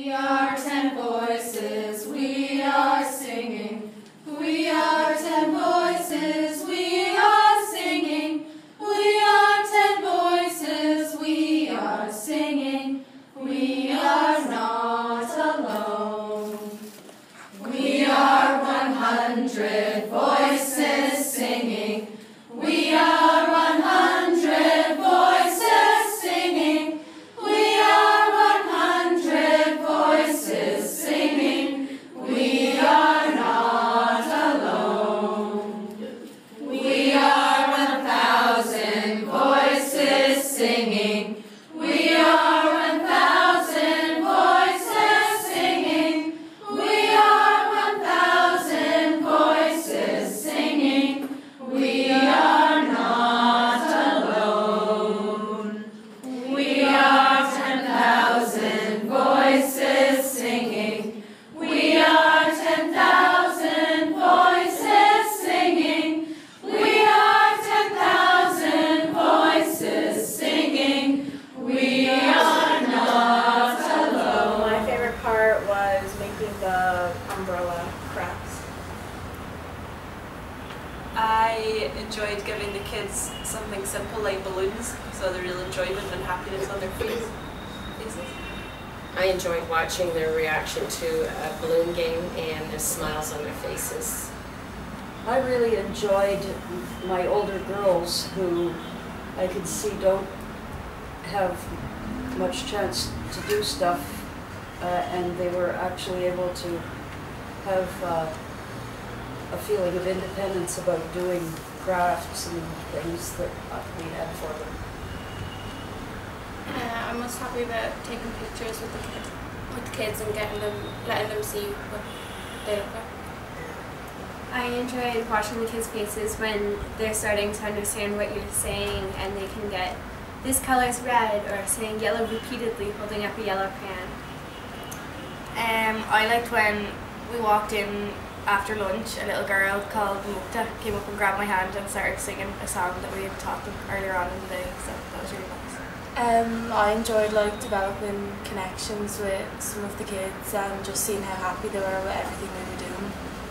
We are 10 voices, we are singing. We are 10 voices, we are singing. We are 10 voices, we are singing. We are not alone. We are 100 voices singing. We are 100 voices singing. We are 100 voices singing. We are not alone. We are 1,000 voices singing. We are 1,000 voices singing. We are 1,000 voices singing. We are not alone. We are 10,000 voices singing. We are 10,000 voices singing. We are 10,000 voices singing. We are not alone. My favorite part was making the umbrella crafts. I enjoyed giving the kids something simple like balloons, so the real enjoyment and happiness on their faces. I enjoyed watching their reaction to a balloon game and the smiles on their faces. I really enjoyed my older girls who I could see don't have much chance to do stuff, and they were actually able to have a feeling of independence about doing crafts and things that we had for them. I'm most happy about taking pictures with the kids and letting them see what they look like. I enjoyed watching the kids' faces when they're starting to understand what you're saying and they can get this color's red or saying yellow repeatedly holding up a yellow crayon. I liked when we walked in after lunch, a little girl called Mukta came up and grabbed my hand and started singing a song that we had taught them earlier on in the day, so that was really nice. I enjoyed developing connections with some of the kids and just seeing how happy they were with everything we were doing.